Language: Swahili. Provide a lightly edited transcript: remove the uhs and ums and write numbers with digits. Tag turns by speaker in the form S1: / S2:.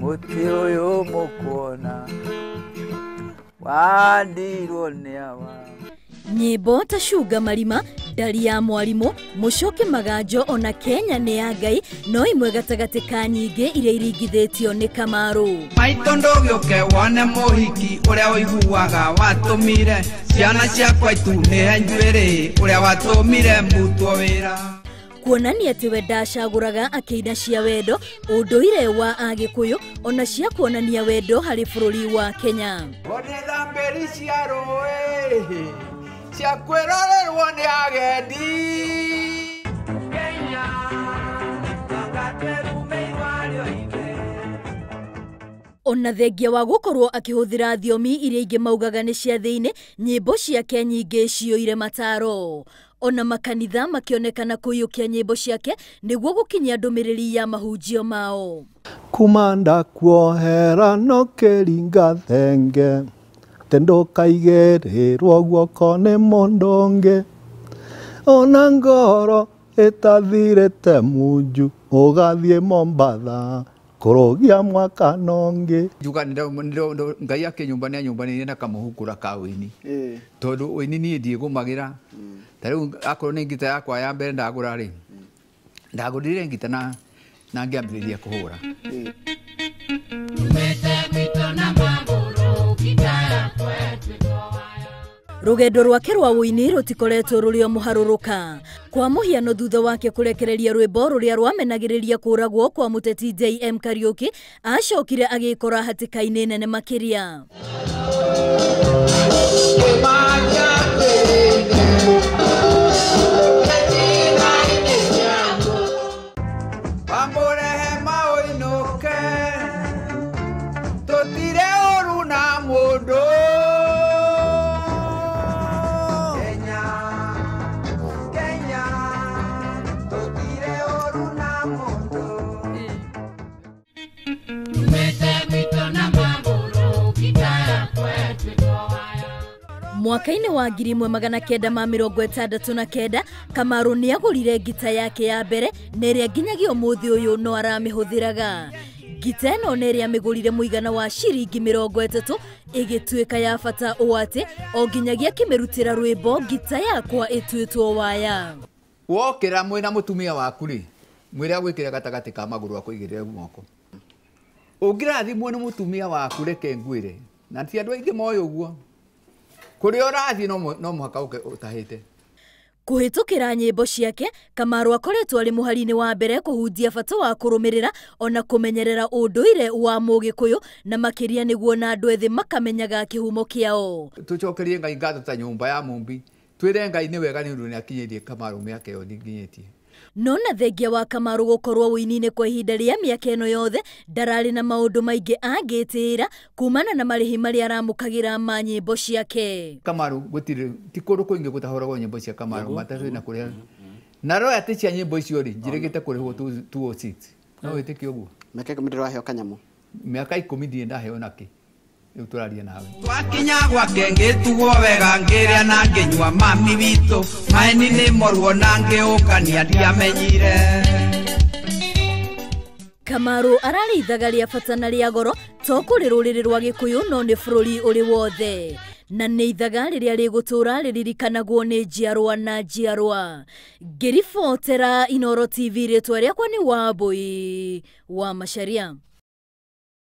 S1: Mutio mukona wandirwo ni awa.
S2: Nyimbo ta Shuga Marima, Ndari ya Mwarimu, Mucoke Maganjo ona Kenya ni ya Ngai no imwe gatagati ka nyingi iria iringithitio ni Kamaru.
S3: Maito ndugioke wone muhiki uria wiguaga watumire ciana ciakwa itune njwiri uria watumire mutwo wira.
S2: Kuonania ati we ndacaguraga akeina cia wendo unduire wa Agikuyu ona cia kuonania wendo hari bururi wa Kenya.
S1: Onetha mberi cia rũĩ cia kwĩrorerwo nĩ agendi. Kenya
S2: ona thengia wa gukorwo akihuthira thiomi iria ingi maugaga ni cia thiini, nyimbo ciake nyingi cioire mataro. Ona makanitha makionekana kuyukia nyimbo ciake niguo gukinyia ndumiriri ya mahunjio mao.
S4: Kumanda kuohera no keringa thenge tendo kaigerirwo guoko ni mondonge ona ngoro itathirite munju ugathie Mombatha kurogia mwaka nonge.
S1: Juga ndo Ngai ake nyumbani na kamuhukura ka wini tondu wini ni ndie gumagira tariu akorwo ni ngita yakwa ya mbere ndagura ri ndagurire ngita na ngiambiriria kuhura.
S2: Rugendo rwake rwa wini rutikoretwo ruri o muharuruka. Kwa muhiano thutha wake kurekereria rwimbo ruria rwamenagiriria kuragwo kwa muteti JM Kariuki acokire agikora hatikaini nene makiria. Mwaka-ini wa 1969 Kamaru ni agurire gita yake ya mbere neria nginyagia umuthi uyu no aramihũthĩraga. Gita ĩno neria migurire muigana wa ciringi 30 igituika ya bata uati o nginyagia kimirutira rwimbo gita yakwa ituitwo waya.
S1: Wokera mwina mutumia waku ri mwire agwikira gatagati ka maguru akuigirire guoko. Ungirathimwo ni mutumia waku reke ngwire na ti andu aingi moyo uguo. Kuri orathi no muhaka utahite.
S2: Kuhitukira nyimbo ciake Kamaru akoretwo ari muhari-ini wa mbere kuhunjia bata wa kurumirira ona kumenyerera unduire wa Mugikuyu na makiria niguo na andu ethi makamenyaga kihumo kiao.
S1: Tucokerie Ngai ngatho ta nyumba ya mumbi twire Ngai ni wega ni undu ni akinyirie Kamaru miaka yo nginyitie.
S2: Nona thengia wa Kamaru gukorwo wini-ini kwa ihinda ria miaka eno yothe ndarari na maundu maingi angitira kumana na marihi maria aramukagira ma nyimbo ciake.
S1: Kamaru gutire ti kundu kuingi gutahoragwo nyimbo cia Kamaru matari na kuria na royalty cia nyimbo icio ri njirigite kurihwo 206 no witiki uguo
S5: miaka 10 ndiraheyo kanyamo
S1: miaka 10 ndie ndaheyo naki riu turaria nawe
S3: twakinya gwake ngitugo wega ngiria na nginywa mami witu maeni ni morwo na ngiukania ndiamenyire.
S2: Kamaru ararithaga ria bata na ria goro to kuri ruriri rwa Gikuyu no ni bururi uri wothe na ni ithaga riria rigutura riririkanagwo ni njiarwa na njiarwa. Ngiribotera Inooro TV ritwa riakwa ni Wambui wa Macharia.